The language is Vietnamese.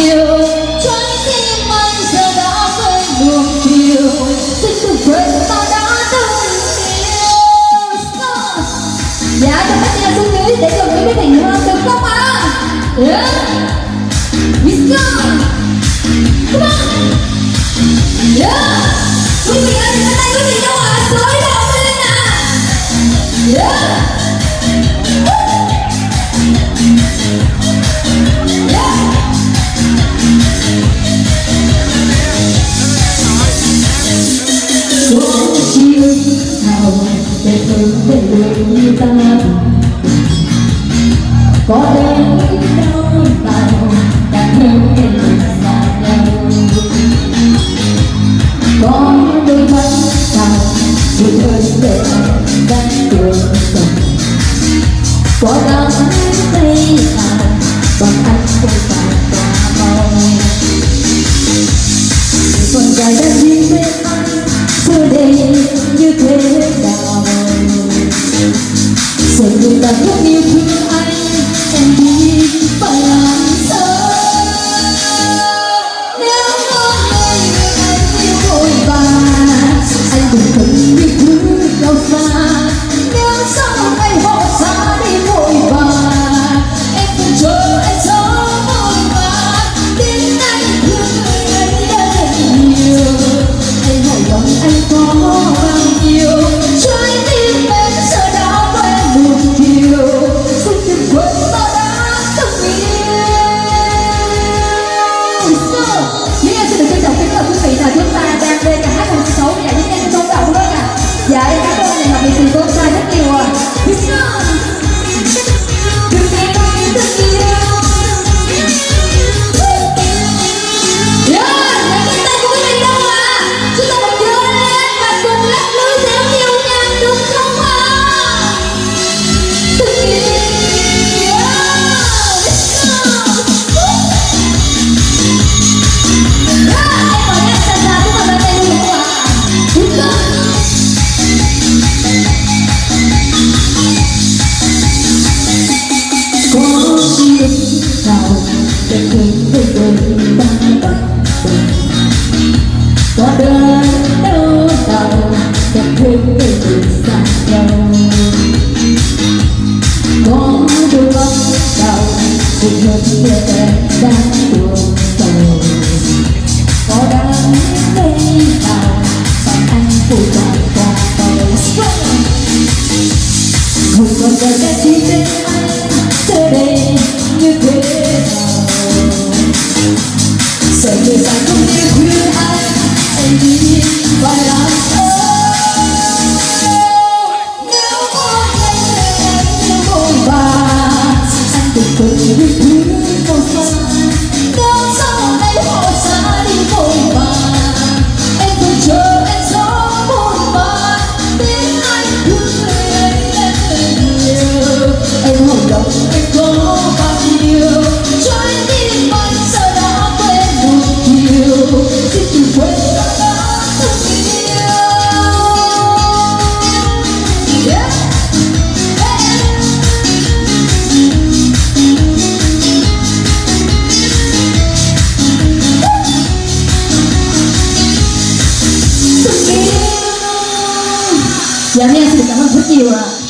yêu. Trái tim anh giờ đã quên buồn chiều, xin đừng quên ta đã từng yêu. Dạ cho các nhà xuống dưới để cùng với cái tình hơn được không ạ? Yeah. Let's go. Come on. Yeah. Quý vị ơi, hôm nay quý vị đâu ạ? Sới đầu lên ạ. Yeah. Có chiều nào để thương để đường như ta, có đến đâu nào càng hơn để mình xa nhau, có đôi mắt nào chỉ hơi để anh đang buồn sầu, có đắng tay nào bằng anh không phải qua mau, còn dài đã đi bên anh giờ đây như thế nào, giờ người ta rất yêu thương anh, em đi phải làm sao? Nếu có ngày anh yêu vội vàng, anh đừng cần biết thứ đâu xa. Nếu sau ngày họ xa đi vội vàng, em cũng chờ anh gió vội vàng, đến anh thương người ấy đã nhiều. Anh hỏi lòng anh có bao nhiêu, trái tim em giờ đã quen một chiều, xin đừng quên ta đã từng yêu. Những em xin được trân trọng kính mời quý vị là chúng ta đang lên nhà hát phòng số và những em sôi động luôn ạ. Dạ em cảm ơn nhà nghệ sĩ con trai rất nhiều ạ. Đừng nghe nói tình yêu. Có đến đâu nào chẳng thêm để mình xa nhau, có đôi mắt nào cũng hơn để đang buồn sầu, có đáng đây nào bằng anh phụ bạn qua tàu, không còn giờ đã chỉ bên anh giờ đây như thế nào, sợ người ta không yêu khuyên anh. Anh đi phải làm sao? Nếu có ngày anh yêu vội vàng, anh đừng cần biết thứ đâu xa. Nếu sau này họ xa đi vội vàng, em vẫn chờ em gió vội vàng, đến anh thương người ấy em tình nhiều. Em hỏi lòng anh có bao nhiêu, trái tim anh giờ đã quên một chiều, xin đừng quên. Dạ em xin cảm ơn rất nhiều ạ.